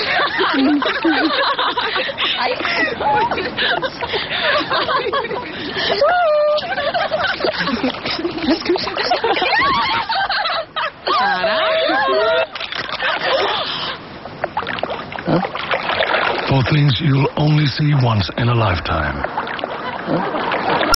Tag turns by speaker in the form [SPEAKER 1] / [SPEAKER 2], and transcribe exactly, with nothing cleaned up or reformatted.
[SPEAKER 1] For things you'll only see once in a lifetime.